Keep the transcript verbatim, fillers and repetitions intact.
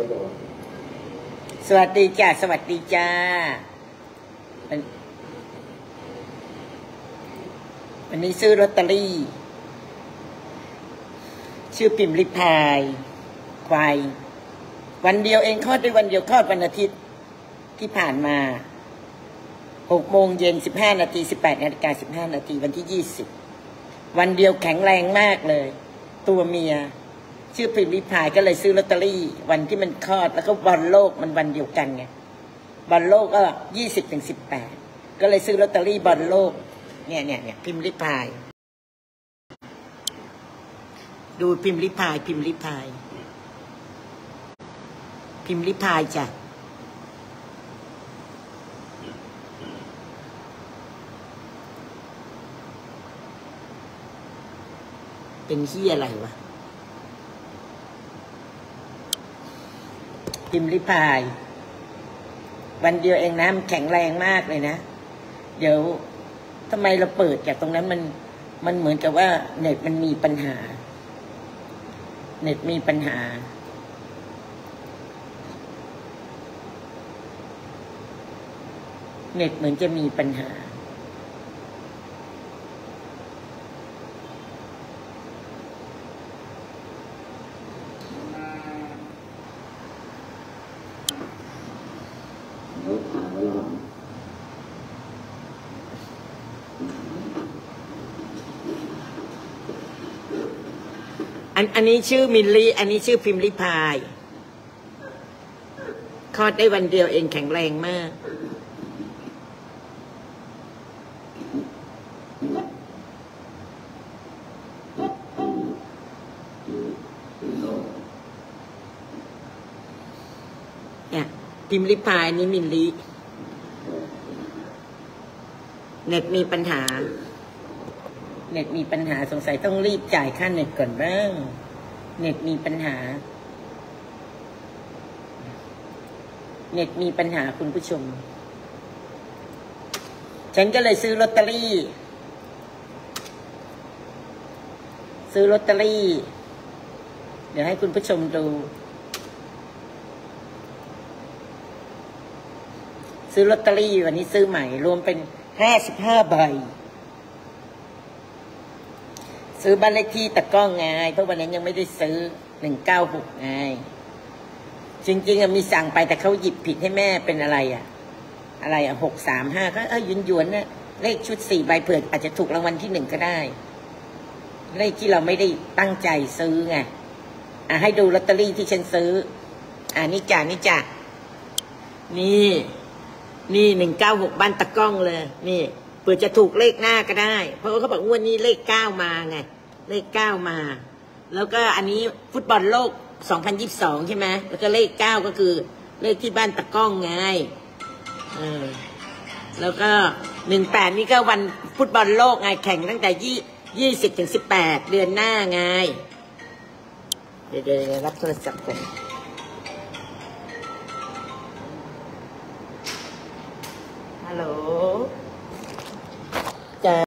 สวัสดีจ้าสวัสดีจ้าวันนี้ซื้อลอตเตอรี่ชื่อพิมพ์ริพายควายวันเดียวเองคลอดได้วันเดียวคลอดวันอาทิตย์ที่ผ่านมาหกโมงเย็นสิบห้านาทีสิบแปดนาฬิกาสิบห้านาทีวันที่ยี่สิบวันเดียวแข็งแรงมากเลยตัวเมียชื่อพิมพ์ริพายก็เลยซื้อลอตเตอรี่วันที่มันคลอดแล้วก็บอลโลกมันวันเดียวกันไงบอลโลกก็ยี่สิบถึงสิบแปดก็เลยซื้อลอตเตอรี่บอลโลกเนี่ยเนี่ยเนี่ยพิมพ์ริพายดูพิมพ์ริพายพิมพ์ริพายพิมพ์ริพายจ้ะเป็นขี้อะไรวะพิมพ์ริพายวันเดียวเองนะมันแข็งแรงมากเลยนะเดี๋ยวทำไมเราเปิดจากตรงนั้นมันมันเหมือนกับว่าเน็ตมันมีปัญหาเน็ตมีปัญหาเน็ตเหมือนจะมีปัญหาอันอันนี้ชื่อมิลลี่อันนี้ชื่อพิมพ์ริพายคลอดได้วันเดียวเองแข็งแรงมากเนี่ยพิมพ์ริพายนี้มิลลี่เน็ตมีปัญหาเน็ตมีปัญหาสงสัยต้องรีบจ่ายค่าเน็ตก่อนบ้างเน็ตมีปัญหาเน็ตมีปัญหาคุณผู้ชมฉันก็เลยซื้อลอตเตอรี่ซื้อลอตเตอรี่เดี๋ยวให้คุณผู้ชมดูซื้อลอตเตอรี่วันนี้ซื้อใหม่รวมเป็นห้าสิบห้าใบซื้อบ้านเลขที่ตะก้องไงเพราะวันนั้นยังไม่ได้ซื้อหนึ่งเก้าหกไงจริงๆมีสั่งไปแต่เขาหยิบผิดให้แม่เป็นอะไรอ่ะอะไรอ่ะหกสามห้าก็เออยุนยวนนะเลขชุดสี่ใบเผื่ออาจจะถูกรางวัลที่หนึ่งก็ได้เลขที่เราไม่ได้ตั้งใจซื้อไงอ่ะให้ดูลอตเตอรี่ที่ฉันซื้ออ่านี่จ้ะนี่จ้ะนี่นี่หนึ่งเก้าหกบ้านตะก้องเลยนี่เผื่อจะถูกเลขหน้าก็ได้เพราะว่าเขาบอกว่านี้เลขเก้ามาไงเลขเก้ามาแล้วก็อันนี้ฟุตบอลโลกสองพันยี่สิบสองใช่ไหมแล้วก็เลขเก้าก็คือเลขที่บ้านตะก้องไงเออแล้วก็หนึ่งแปดนี่ก็วันฟุตบอลโลกไงแข่งตั้งแต่ยี่ยี่สิบถึงสิบแปดเดือนหน้าไงเดี๋ยวเดี๋ยวรับโทรศัพท์ก่อนฮัลโหล